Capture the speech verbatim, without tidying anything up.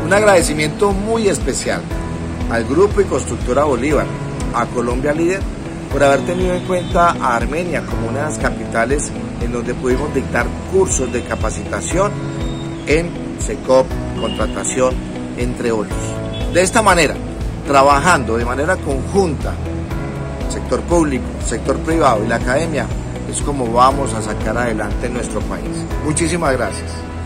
Un agradecimiento muy especial al Grupo y Constructora Bolívar, a Colombia Líder, por haber tenido en cuenta a Armenia como una de las capitales en donde pudimos dictar cursos de capacitación en SECOP, contratación, entre otros. De esta manera, trabajando de manera conjunta, sector público, sector privado y la academia, es como vamos a sacar adelante nuestro país. Muchísimas gracias.